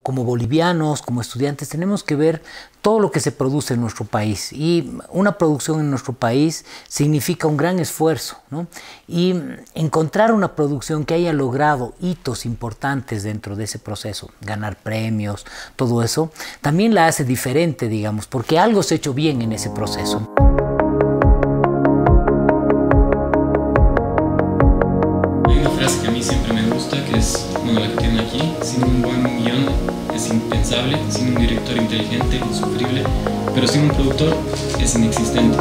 Como bolivianos, como estudiantes, tenemos que ver todo lo que se produce en nuestro país, y una producción en nuestro país significa un gran esfuerzo, ¿no? Y encontrar una producción que haya logrado hitos importantes dentro de ese proceso, ganar premios, todo eso, también la hace diferente, digamos, porque algo se ha hecho bien en ese proceso. Hay una frase que a mí siempre me gusta, que es, bueno, la que tienen aquí: sin un buen guión es impensable, sin un director inteligente, insufrible, pero sin un productor es inexistente.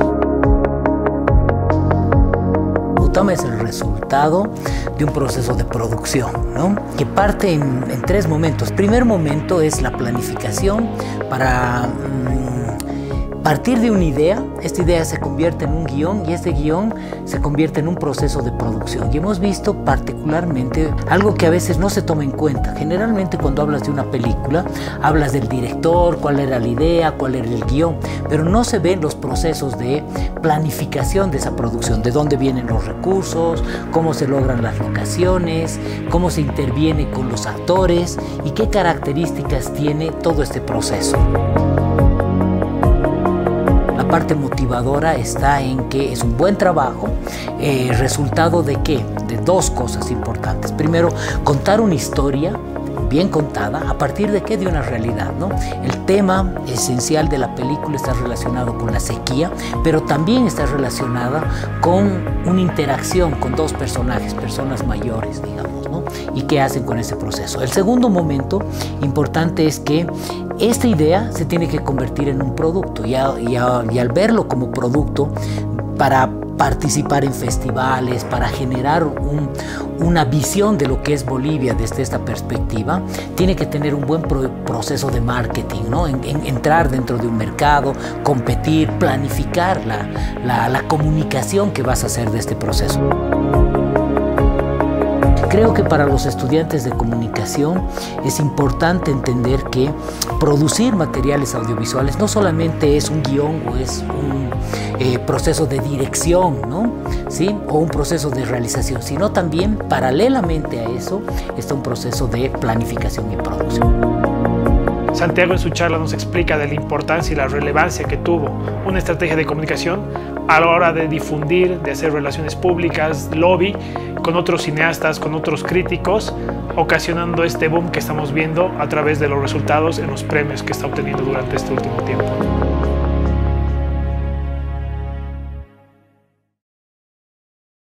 Utama es el resultado de un proceso de producción, ¿no? Que parte en tres momentos. El primer momento es la planificación para partir de una idea. Esta idea se convierte en un guión y este guión se convierte en un proceso de producción. Y hemos visto particularmente algo que a veces no se toma en cuenta. Generalmente cuando hablas de una película, hablas del director, cuál era la idea, cuál era el guión, pero no se ven los procesos de planificación de esa producción, de dónde vienen los recursos, cómo se logran las locaciones, cómo se interviene con los actores y qué características tiene todo este proceso. La parte motivadora está en que es un buen trabajo, resultado de ¿qué? De dos cosas importantes. Primero, contar una historia bien contada, ¿a partir de qué? De una realidad, ¿no? El tema esencial de la película está relacionado con la sequía, pero también está relacionada con una interacción con dos personajes, personas mayores, digamos, ¿no? Y qué hacen con ese proceso. El segundo momento importante es que esta idea se tiene que convertir en un producto, y al verlo como producto, para participar en festivales, para generar una visión de lo que es Bolivia desde esta perspectiva, tiene que tener un buen proceso de marketing, ¿no? Entrar dentro de un mercado, competir, planificar la comunicación que vas a hacer de este proceso. Creo que para los estudiantes de comunicación es importante entender que producir materiales audiovisuales no solamente es un guión o es un proceso de dirección, ¿no? ¿Sí? O un proceso de realización, sino también paralelamente a eso está un proceso de planificación y producción. Santiago en su charla nos explica de la importancia y la relevancia que tuvo una estrategia de comunicación a la hora de difundir, de hacer relaciones públicas, lobby, con otros cineastas, con otros críticos, ocasionando este boom que estamos viendo a través de los resultados en los premios que está obteniendo durante este último tiempo.